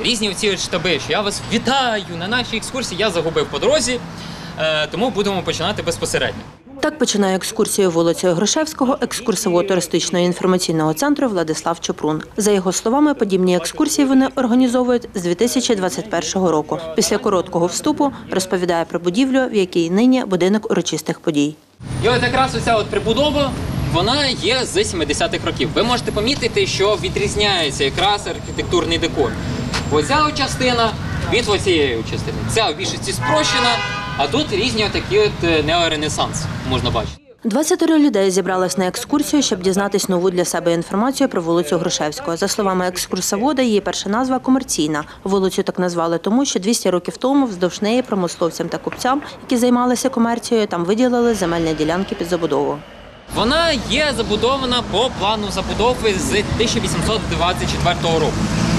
різні оці штаби, що я вас вітаю на нашій екскурсії, я загубив по дорозі, тому будемо починати безпосередньо. Так починає екскурсію вулицею Грушевського екскурсовод туристичного інформаційного центру Владислав Чупрун. За його словами, подібні екскурсії вони організовують з 2021 року. Після короткого вступу розповідає про будівлю, в якій нині будинок урочистих подій. І от якраз оця от прибудова, вона є з 70-х років. Ви можете помітити, що відрізняється якраз архітектурний декор. Оця частина від оцієї частини. Ця в більшості спрощена, а тут різні такі от неоренесанс, можна бачити. 20 людей зібрались на екскурсію, щоб дізнатись нову для себе інформацію про вулицю Грушевського. За словами екскурсовода, її перша назва – комерційна. Вулицю так назвали тому, що 200 років тому вздовж неї промисловцям та купцям, які займалися комерцією, там виділили земельні ділянки під забудову. Вона є забудована по плану забудови з 1824 року.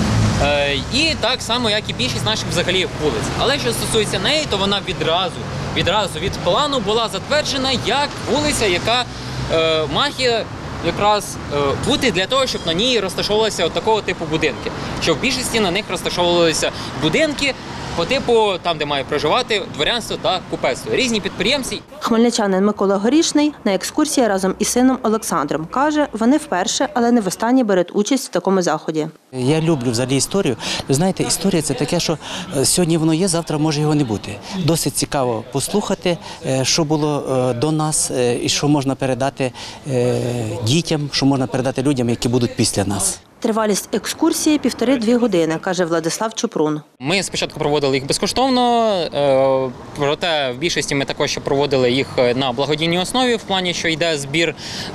І так само, як і більшість наших взагалі вулиць. Але що стосується неї, то вона відразу від плану була затверджена як вулиця, яка має якраз бути для того, щоб на ній розташовувалися от такого типу будинки. Що в більшості на них розташовувалися будинки по типу там, де має проживати дворянство та купецтво. Різні підприємці. Хмельничанин Микола Горішний на екскурсії разом із сином Олександром. Каже, вони вперше, але не востаннє беруть участь в такому заході. Я люблю взагалі історію. Ви знаєте, історія – це таке, що сьогодні воно є, завтра може його не бути. Досить цікаво послухати, що було до нас і що можна передати дітям, що можна передати людям, які будуть після нас. Тривалість екскурсії – 1,5–2 години, каже Владислав Чупрун. Ми спочатку проводили їх безкоштовно, проте в більшості ми також проводили їх на благодійній основі, в плані, що йде збір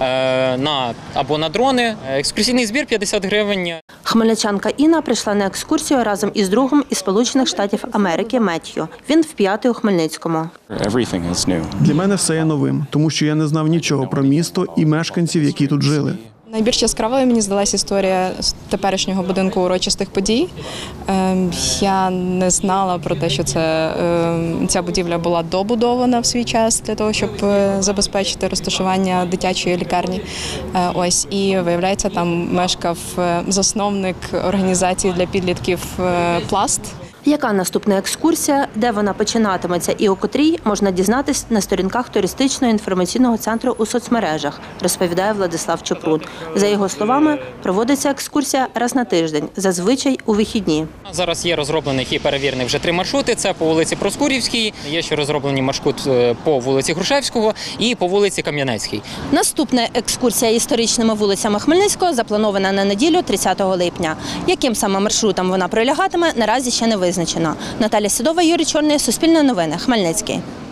або на дрони. Екскурсійний збір – 50 гривень. Хмельничанка Інна прийшла на екскурсію разом із другом із Сполучених Штатів Америки Меттью. Він вп'ятий у Хмельницькому. Для мене все є новим, тому що я не знав нічого про місто і мешканців, які тут жили. Найбільш яскравою мені здалася історія теперішнього будинку урочистих подій. Я не знала про те, що ця будівля була добудована в свій час для того, щоб забезпечити розташування дитячої лікарні. Ось, і виявляється, там мешкав засновник організації для підлітків «Пласт». Яка наступна екскурсія, де вона починатиметься і у котрій, можна дізнатись на сторінках туристичного інформаційного центру у соцмережах, розповідає Владислав Чупрун. За його словами, проводиться екскурсія раз на тиждень, зазвичай у вихідні. Зараз є розроблених і перевірених вже 3 маршрути. Це по вулиці Проскурівській, є ще розроблені маршрут по вулиці Грушевського і по вулиці Кам'янецькій. Наступна екскурсія історичними вулицями Хмельницького запланована на неділю 30 липня. Яким саме маршрутом вона пролягатиме, наразі ще не визначено. Наталя Сідова, Юрій Чорний, Суспільне новини, Хмельницький.